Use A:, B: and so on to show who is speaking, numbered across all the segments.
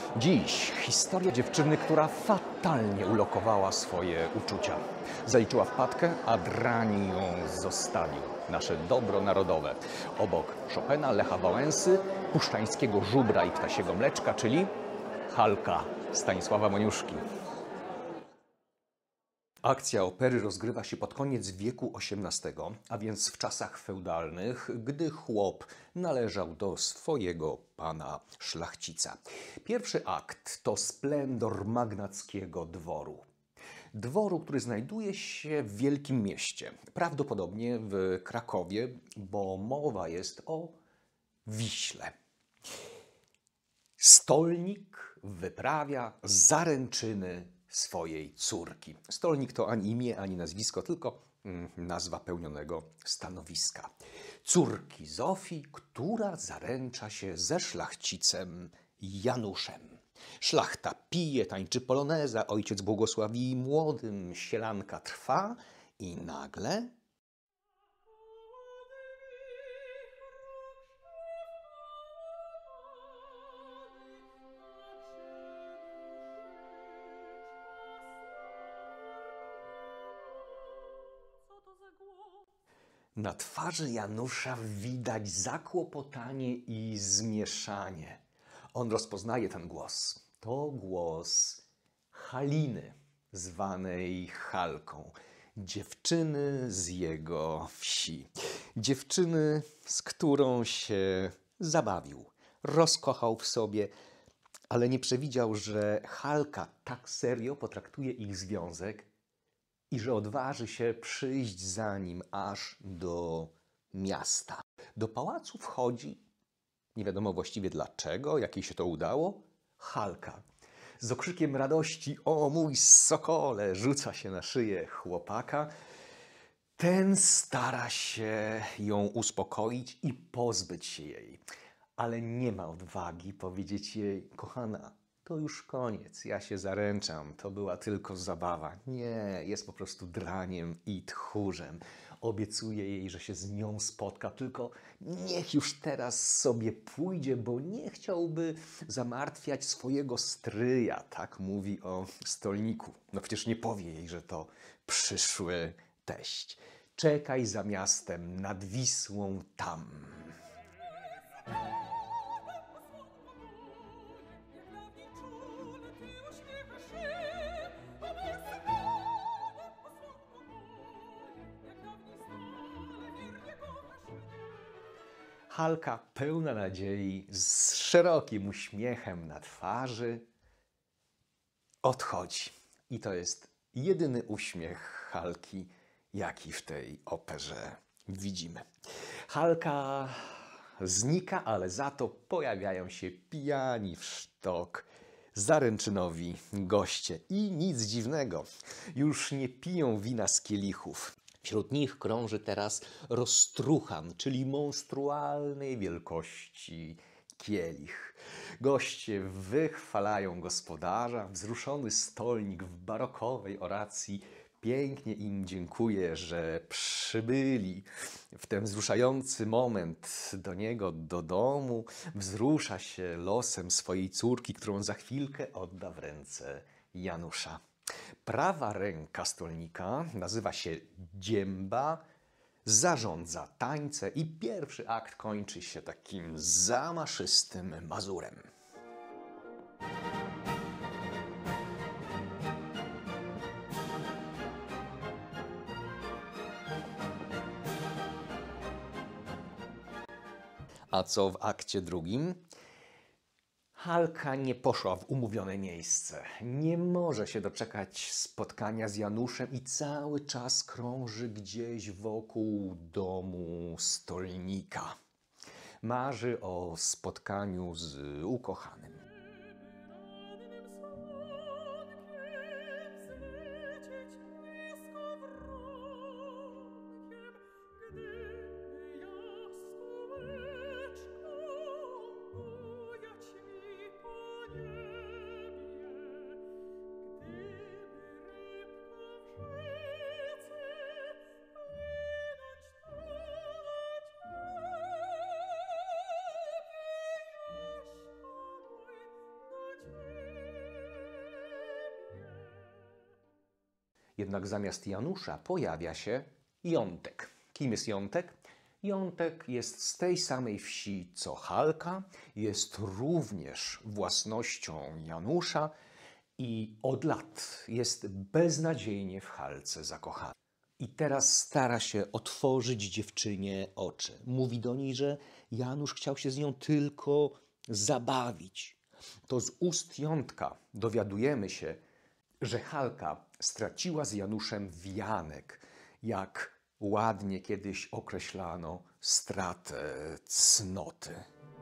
A: Dziś historia dziewczyny, która fatalnie ulokowała swoje uczucia. Zaliczyła wpadkę, a drań ją zostawił. Nasze dobro narodowe. Obok Chopina, Lecha Wałęsy, puszczańskiego żubra i ptasiego mleczka, czyli Halka Stanisława Moniuszki. Akcja opery rozgrywa się pod koniec wieku XVIII, a więc w czasach feudalnych, gdy chłop należał do swojego pana szlachcica. Pierwszy akt to splendor magnackiego dworu. Dworu, który znajduje się w wielkim mieście, prawdopodobnie w Krakowie, bo mowa jest o Wiśle. Stolnik wyprawia zaręczyny swojej córki. Stolnik to ani imię, ani nazwisko, tylko nazwa pełnionego stanowiska. Córki Zofii, która zaręcza się ze szlachcicem Januszem. Szlachta pije, tańczy poloneza, ojciec błogosławi młodym, sielanka trwa i nagle... Na twarzy Janusza widać zakłopotanie i zmieszanie. On rozpoznaje ten głos. To głos Haliny, zwanej Halką. Dziewczyny z jego wsi. Dziewczyny, z którą się zabawił, rozkochał w sobie, ale nie przewidział, że Halka tak serio potraktuje ich związek i że odważy się przyjść za nim aż do miasta. Do pałacu wchodzi, nie wiadomo właściwie dlaczego, jak jej się to udało, Halka. Z okrzykiem radości: o mój sokole, rzuca się na szyję chłopaka. Ten stara się ją uspokoić i pozbyć się jej, ale nie ma odwagi powiedzieć jej: kochana, to już koniec, ja się zaręczam, to była tylko zabawa. Nie, jest po prostu draniem i tchórzem. Obiecuje jej, że się z nią spotka, tylko niech już teraz sobie pójdzie, bo nie chciałby zamartwiać swojego stryja. Tak mówi o stolniku. No przecież nie powie jej, że to przyszły teść. Czekaj za miastem, nad Wisłą tam. Halka pełna nadziei, z szerokim uśmiechem na twarzy, odchodzi. I to jest jedyny uśmiech Halki, jaki w tej operze widzimy. Halka znika, ale za to pojawiają się pijani w sztok zaręczynowi goście. I nic dziwnego, już nie piją wina z kielichów. Wśród nich krąży teraz roztruchan, czyli monstrualnej wielkości kielich. Goście wychwalają gospodarza, wzruszony stolnik w barokowej oracji pięknie im dziękuję, że przybyli w ten wzruszający moment do niego, do domu. Wzrusza się losem swojej córki, którą za chwilkę odda w ręce Janusza. Prawa ręka stolnika nazywa się Dzięba, zarządza tańce i pierwszy akt kończy się takim zamaszystym mazurem. A co w akcie drugim? Halka nie poszła w umówione miejsce. Nie może się doczekać spotkania z Januszem i cały czas krąży gdzieś wokół domu stolnika. Marzy o spotkaniu z ukochanym. Jednak zamiast Janusza pojawia się Jątek. Kim jest Jątek? Jątek jest z tej samej wsi co Halka, jest również własnością Janusza i od lat jest beznadziejnie w Halce zakochany. I teraz stara się otworzyć dziewczynie oczy. Mówi do niej, że Janusz chciał się z nią tylko zabawić. To z ust Jątka dowiadujemy się, że Halka straciła z Januszem wianek, jak ładnie kiedyś określano stratę cnoty.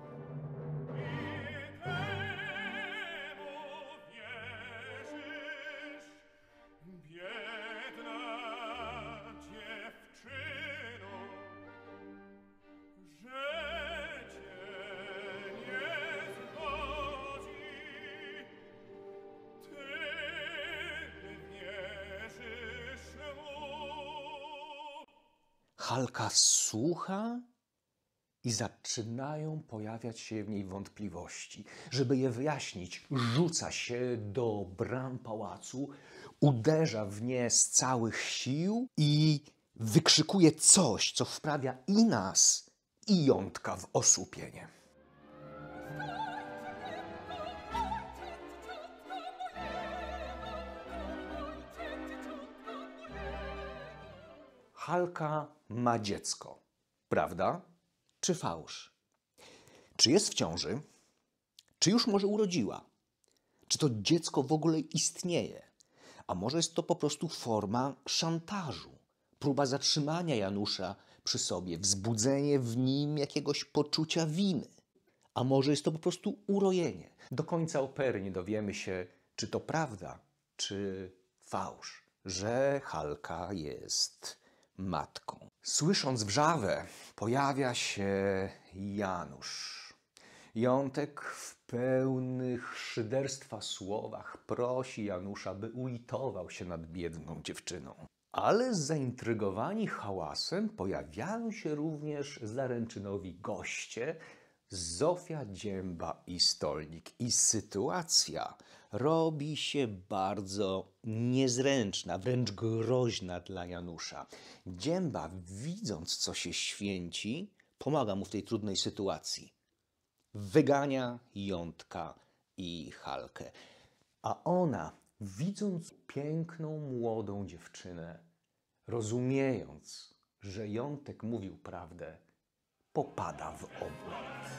A: Halka słucha i zaczynają pojawiać się w niej wątpliwości. Żeby je wyjaśnić, rzuca się do bram pałacu, uderza w nie z całych sił i wykrzykuje coś, co wprawia i nas, i Jątka w osłupienie. Halka ma dziecko. Prawda czy fałsz? Czy jest w ciąży? Czy już może urodziła? Czy to dziecko w ogóle istnieje? A może jest to po prostu forma szantażu? Próba zatrzymania Janusza przy sobie, wzbudzenie w nim jakiegoś poczucia winy? A może jest to po prostu urojenie? Do końca opery nie dowiemy się, czy to prawda, czy fałsz, że Halka jest matką. Słysząc wrzawę, pojawia się Janusz. Jątek w pełnych szyderstwa słowach prosi Janusza, by ulitował się nad biedną dziewczyną. Ale zaintrygowani hałasem pojawiają się również zaręczynowi goście, Zofia, Dzięba i Stolnik. I sytuacja robi się bardzo niezręczna, wręcz groźna dla Janusza. Dzięba, widząc, co się święci, pomaga mu w tej trudnej sytuacji. Wygania Jątka i Halkę. A ona, widząc piękną, młodą dziewczynę, rozumiejąc, że Jątek mówił prawdę, popada w obłęd.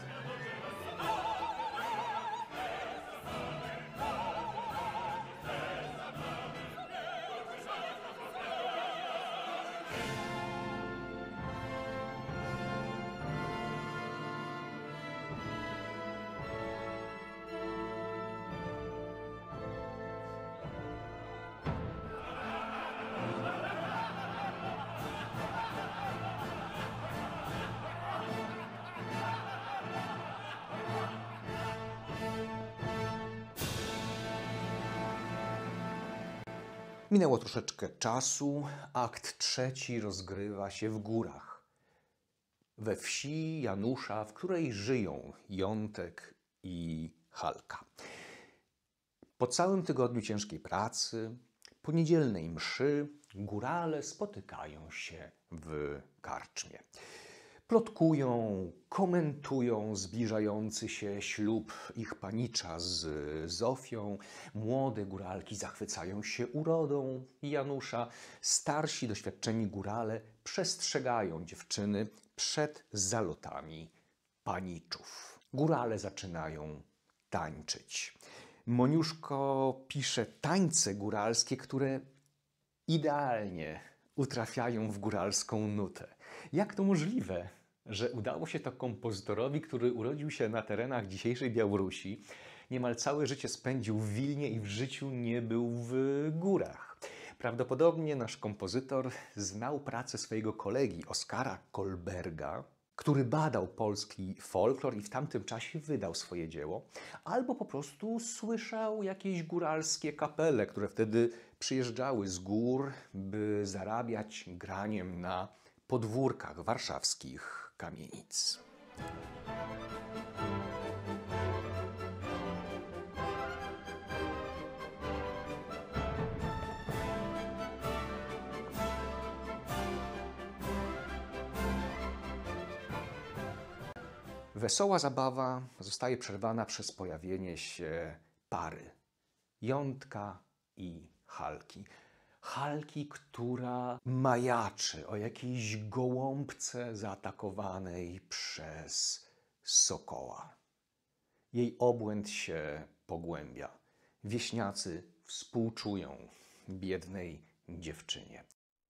A: Minęło troszeczkę czasu, akt trzeci rozgrywa się w górach. We wsi Janusza, w której żyją Jątek i Halka. Po całym tygodniu ciężkiej pracy, po niedzielnej mszy, górale spotykają się w karczmie. Plotkują, komentują zbliżający się ślub ich panicza z Zofią. Młode góralki zachwycają się urodą Janusza. Starsi, doświadczeni górale przestrzegają dziewczyny przed zalotami paniczów. Górale zaczynają tańczyć. Moniuszko pisze tańce góralskie, które idealnie utrafiają w góralską nutę. Jak to możliwe, że udało się to kompozytorowi, który urodził się na terenach dzisiejszej Białorusi, niemal całe życie spędził w Wilnie i w życiu nie był w górach? Prawdopodobnie nasz kompozytor znał pracę swojego kolegi Oskara Kolberga, który badał polski folklor i w tamtym czasie wydał swoje dzieło, albo po prostu słyszał jakieś góralskie kapele, które wtedy przyjeżdżały z gór, by zarabiać graniem na podwórkach warszawskich kamienic. Wesoła zabawa zostaje przerwana przez pojawienie się pary. Jątka i Halki. Halki, która majaczy o jakiejś gołąbce zaatakowanej przez sokoła. Jej obłęd się pogłębia. Wieśniacy współczują biednej dziewczynie.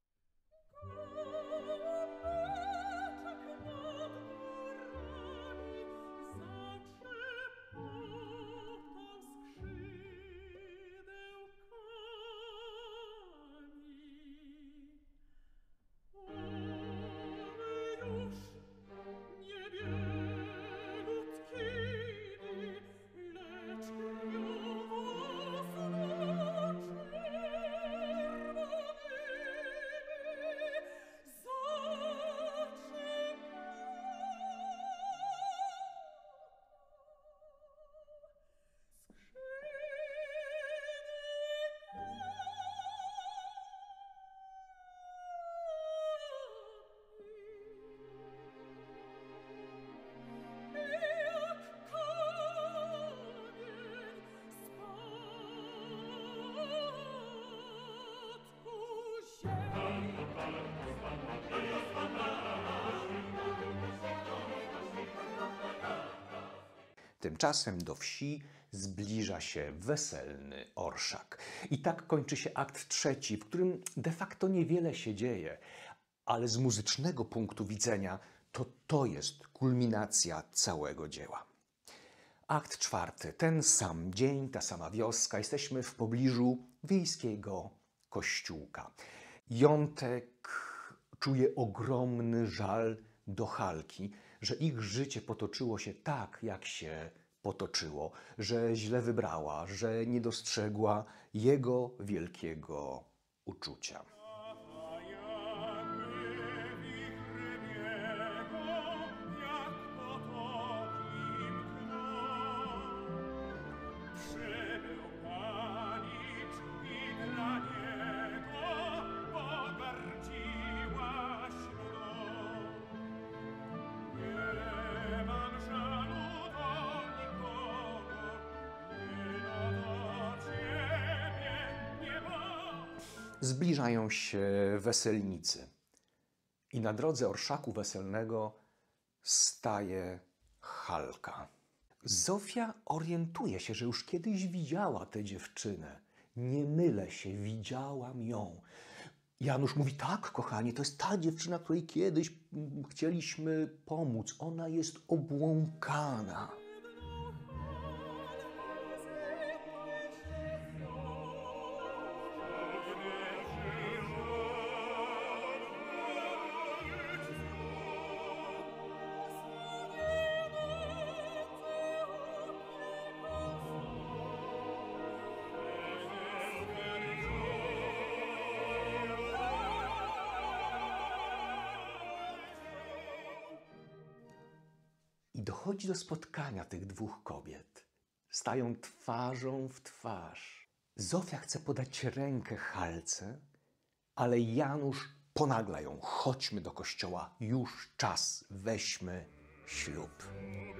A: Tymczasem do wsi zbliża się weselny orszak. I tak kończy się akt trzeci, w którym de facto niewiele się dzieje, ale z muzycznego punktu widzenia to jest kulminacja całego dzieła. Akt czwarty. Ten sam dzień, ta sama wioska. Jesteśmy w pobliżu wiejskiego kościółka. Jątek czuje ogromny żal do Halki, że ich życie potoczyło się tak, jak się potoczyło, że źle wybrała, że nie dostrzegła jego wielkiego uczucia. Zbliżają się weselnicy i na drodze orszaku weselnego staje Halka. Zofia orientuje się, że już kiedyś widziała tę dziewczynę. Nie mylę się, widziałam ją. Janusz mówi, tak, kochanie, to jest ta dziewczyna, której kiedyś chcieliśmy pomóc. Ona jest obłąkana. I dochodzi do spotkania tych dwóch kobiet. Stają twarzą w twarz. Zofia chce podać rękę Halce, ale Janusz ponagla ją. Chodźmy do kościoła, już czas, weźmy ślub.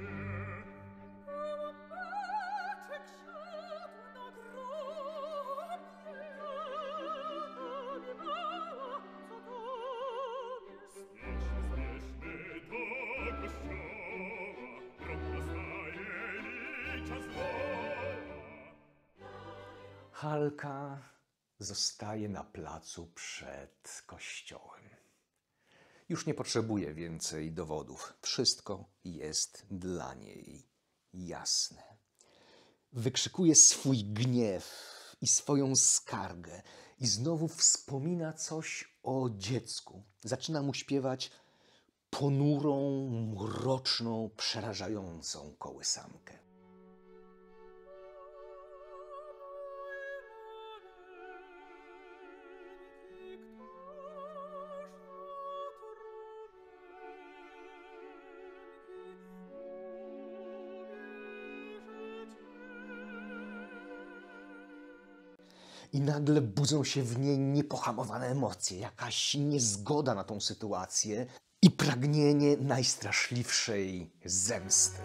A: Halka zostaje na placu przed kościołem. Już nie potrzebuje więcej dowodów. Wszystko jest dla niej jasne. Wykrzykuje swój gniew i swoją skargę i znowu wspomina coś o dziecku. Zaczyna mu śpiewać ponurą, mroczną, przerażającą kołysankę. I nagle budzą się w niej niepohamowane emocje, jakaś niezgoda na tą sytuację. i pragnienie najstraszliwszej zemsty.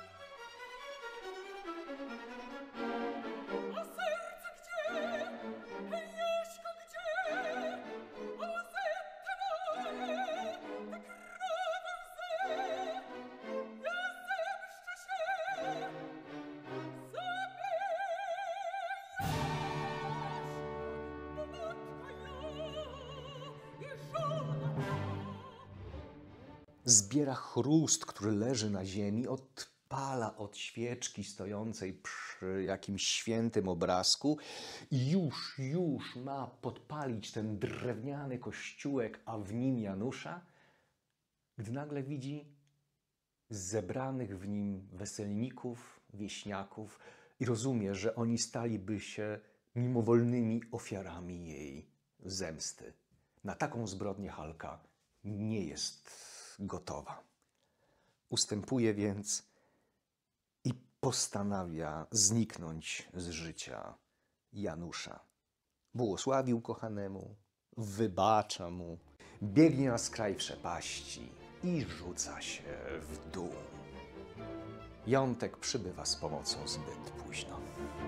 A: Zbiera chrust, który leży na ziemi, odpala od świeczki stojącej przy jakimś świętym obrazku i już ma podpalić ten drewniany kościółek, a w nim Janusza, gdy nagle widzi zebranych w nim weselników, wieśniaków i rozumie, że oni staliby się mimowolnymi ofiarami jej zemsty. Na taką zbrodnię Halka nie jest gotowa. Ustępuje więc i postanawia zniknąć z życia Janusza. Błogosławił kochanemu, wybacza mu, biegnie na skraj przepaści i rzuca się w dół. Jątek przybywa z pomocą zbyt późno.